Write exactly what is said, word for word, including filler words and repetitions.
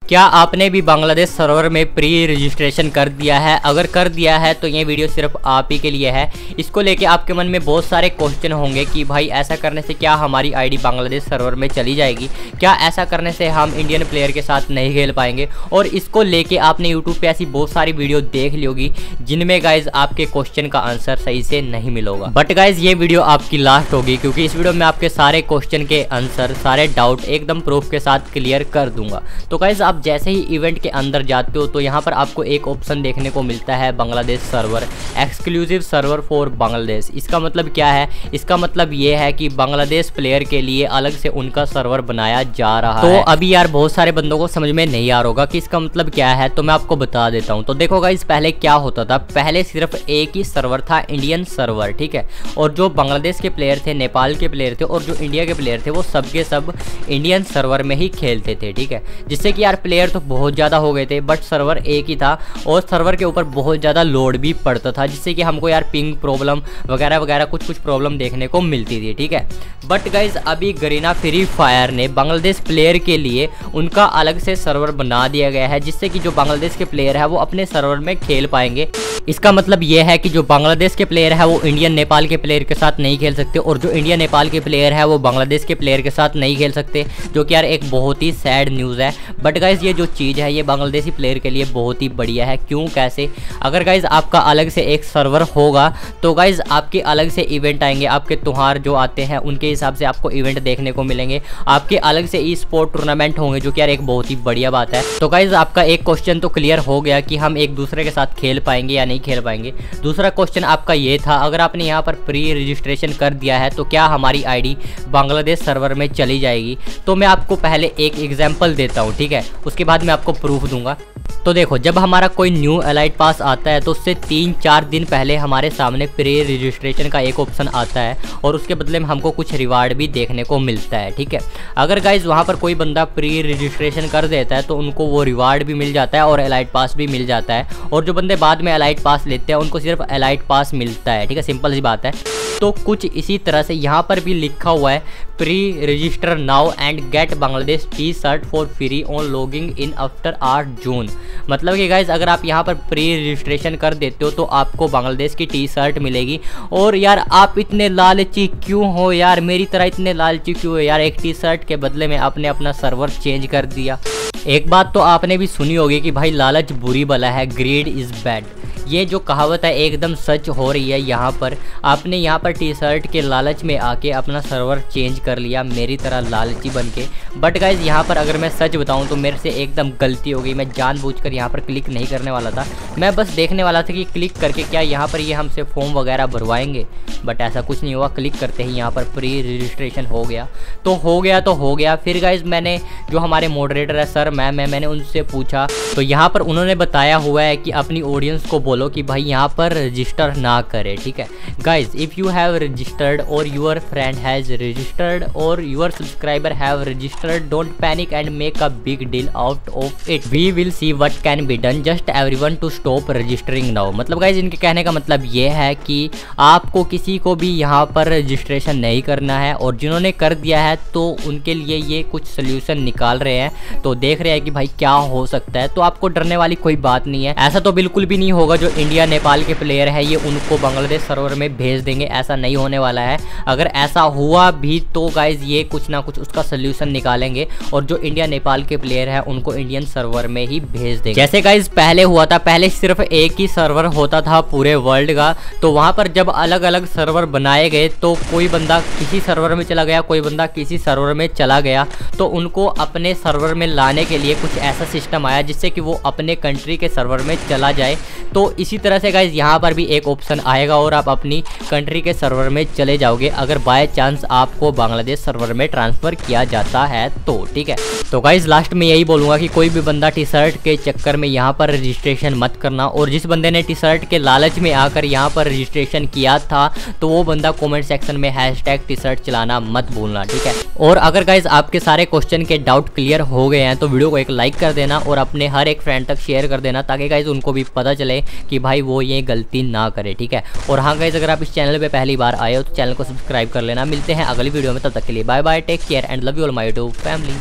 क्या आपने भी बांग्लादेश सर्वर में प्री रजिस्ट्रेशन कर दिया है? अगर कर दिया है तो ये वीडियो सिर्फ आप ही के लिए है। इसको लेके आपके मन में बहुत सारे क्वेश्चन होंगे कि भाई ऐसा करने से क्या हमारी आईडी बांग्लादेश सर्वर में चली जाएगी, क्या ऐसा करने से हम इंडियन प्लेयर के साथ नहीं खेल पाएंगे। और इसको लेके आपने यूट्यूब पे ऐसी बहुत सारी वीडियो देख ली होगी जिनमें गाइज आपके क्वेश्चन का आंसर सही से नहीं मिलेगा। बट गाइज ये वीडियो आपकी लास्ट होगी, क्योंकि इस वीडियो में आपके सारे क्वेश्चन के आंसर, सारे डाउट एकदम प्रूफ के साथ क्लियर कर दूंगा। तो गाइज आप जैसे ही इवेंट के अंदर जाते हो तो यहाँ पर आपको एक ऑप्शन देखने को मिलता है Bangladesh server, exclusive server for Bangladesh. इसका मतलब क्या है? इसका मतलब ये है कि बांग्लादेश प्लेयर के लिए अलग से उनका सर्वर बनाया जा रहा तो है। तो अभी यार बहुत सारे बंदों को समझ में नहीं आ रहा होगा कि इसका मतलब क्या है, तो मैं आपको बता देता हूँ। तो देखो गाइस, पहले क्या होता था, पहले सिर्फ एक ही सर्वर था, इंडियन सर्वर, ठीक है। और जो बांग्लादेश के प्लेयर थे, नेपाल के प्लेयर थे और जो इंडिया के प्लेयर थे वो सब के सब इंडियन सर्वर में ही खेलते थे, ठीक है। जिससे कि यार प्लेयर तो बहुत ज़्यादा हो गए थे, बट सर्वर एक ही था और सर्वर के ऊपर बहुत ज़्यादा लोड भी पड़ता था, जिससे कि हमको यार पिंग प्रॉब्लम वगैरह वगैरह कुछ कुछ प्रॉब्लम देखने को मिलती थी, ठीक है। बट गाइज अभी गरीना फ्री फायर ने बांग्लादेश प्लेयर के लिए उनका अलग से सर्वर बना दिया गया है, जिससे कि जो बांग्लादेश के प्लेयर है वो अपने सर्वर में खेल पाएंगे। इसका मतलब ये है कि जो बांग्लादेश के प्लेयर है वो इंडियन नेपाल के प्लेयर के साथ नहीं खेल सकते और जो इंडिया नेपाल के प्लेयर है वो बांग्लादेश के प्लेयर के साथ नहीं खेल सकते, जो कि यार एक बहुत ही सैड न्यूज़ है। बट गाइज ये जो चीज़ है ये बांग्लादेशी प्लेयर के लिए बहुत ही बढ़िया है। क्यों, कैसे? अगर गाइज आपका अलग से एक सर्वर होगा तो गाइज आपके अलग से इवेंट आएंगे, आपके त्योहार जो आते हैं उनके हिसाब से आपको इवेंट देखने को मिलेंगे, आपके अलग से ई स्पोर्ट टूर्नामेंट होंगे, जो कि यार एक बहुत ही बढ़िया बात है। तो गाइज आपका एक क्वेश्चन तो क्लियर हो गया कि हम एक दूसरे के साथ खेल पाएंगे या नहीं खेल पाएंगे। दूसरा क्वेश्चन आपका ये था, अगर आपने यहाँ पर प्री रजिस्ट्रेशन कर दिया है तो क्या हमारी आईडी बांग्लादेश सर्वर में चली जाएगी। तो मैं आपको पहले एक एग्जांपल देता हूँ, ठीक है, उसके बाद मैं आपको प्रूफ दूंगा। तो देखो, जब हमारा कोई न्यू एलाइट पास आता है तो उससे तीन चार दिन पहले हमारे सामने प्री रजिस्ट्रेशन का एक ऑप्शन आता है और उसके बदले में हमको कुछ रिवार्ड भी देखने को मिलता है, ठीक है। अगर गाइज वहाँ पर कोई बंदा प्री रजिस्ट्रेशन कर देता है तो उनको वो रिवार्ड भी मिल जाता है और एलाइट पास भी मिल जाता है, और जो बंदे बाद में एलाइट पास लेते हैं उनको सिर्फ एलाइट पास मिलता है, ठीक है। सिंपल सी बात है। तो कुछ इसी तरह से यहाँ पर भी लिखा हुआ है, pre register now and get Bangladesh T shirt for free on logging in after आठ जून। मतलब कि गाइज अगर आप यहाँ पर प्री रजिस्ट्रेशन कर देते हो तो आपको बांग्लादेश की टी शर्ट मिलेगी। और यार आप इतने लालची क्यों हो यार, मेरी तरह इतने लालची क्यों हो यार? एक टी शर्ट के बदले में आपने अपना सर्वर चेंज कर दिया। एक बात तो आपने भी सुनी होगी कि भाई लालच बुरी बला है, ग्रीड इज़ बैड। ये जो कहावत है एकदम सच हो रही है। यहाँ पर आपने यहाँ पर टी शर्ट के लालच में आके अपना सर्वर चेंज कर लिया, मेरी तरह लालची बन के। बट गाइज यहाँ पर अगर मैं सच बताऊँ तो मेरे से एकदम गलती हो गई। मैं जानबूझकर यहाँ पर क्लिक नहीं करने वाला था, मैं बस देखने वाला था कि क्लिक करके क्या यहाँ पर ये यह हमसे फॉर्म वगैरह भरवाएंगे, बट ऐसा कुछ नहीं हुआ। क्लिक करते ही यहाँ पर प्री रजिस्ट्रेशन हो गया। तो हो गया तो हो गया। फिर गाइज मैंने जो हमारे मॉडरेटर है सर मैम मैं मैंने उनसे पूछा तो यहाँ पर उन्होंने बताया हुआ है कि अपनी ऑडियंस को बोलो कि भाई यहाँ पर रजिस्टर ना करे, ठीक है। Guys if you have registered or your friend has registered or your subscriber have registered, don't panic and make a big deal out of it, we will see what can be done, just everyone to stop registering now. मतलब guys इनके कहने का मतलब ये है कि आपको किसी को भी यहाँ पर रजिस्ट्रेशन नहीं करना है, और जिन्होंने कर दिया है तो उनके लिए ये कुछ सोल्यूशन निकाल रहे हैं। तो देख रहे हैं कि भाई क्या हो सकता है। तो आपको डरने वाली कोई बात नहीं है। ऐसा तो बिल्कुल भी नहीं होगा जो इंडिया नेपाल के प्लेयर है ये उनको बांग्लादेश सर्वर में भेज देंगे, ऐसा नहीं होने वाला है। अगर ऐसा हुआ भी तो गाइज ये कुछ ना कुछ उसका सोल्यूशन निकालेंगे और जो इंडिया नेपाल के प्लेयर है उनको इंडियन सर्वर में ही भेज देंगे। जैसे गाइज पहले हुआ था, पहले सिर्फ एक ही सर्वर होता था पूरे वर्ल्ड का, तो वहां पर जब अलग अलग सर्वर बनाए गए तो कोई बंदा किसी सर्वर में चला गया, कोई बंदा किसी सर्वर में चला गया, तो उनको अपने सर्वर में लाने के लिए कुछ ऐसा सिस्टम आया जिससे कि वो अपने कंट्री के सर्वर में चला जाए। तो इसी तरह से गाइज यहाँ पर भी एक ऑप्शन आएगा और आप अपनी कंट्री के सर्वर में चले जाओगे अगर बाय चांस आपको बांग्लादेश सर्वर में ट्रांसफ़र किया जाता है तो, ठीक है। तो गाइज लास्ट में यही बोलूँगा कि कोई भी बंदा टी शर्ट के चक्कर में यहाँ पर रजिस्ट्रेशन मत करना, और जिस बंदे ने टी शर्ट के लालच में आकर यहाँ पर रजिस्ट्रेशन किया था तो वो बंदा कॉमेंट सेक्शन में हैश टैग टी शर्ट चलाना मत भूलना, ठीक है। और अगर गाइज आपके सारे क्वेश्चन के डाउट क्लियर हो गए हैं तो वीडियो को एक लाइक कर देना और अपने हर एक फ्रेंड तक शेयर कर देना, ताकि गाइज उनको भी पता चले कि भाई वो ये गलती ना करे, ठीक है। और हाँ गाइज अगर आप इस चैनल पे पहली बार आए हो तो चैनल को सब्सक्राइब कर लेना। मिलते हैं अगली वीडियो में, तब तक के लिए bye bye, take care and love you all my YouTube family.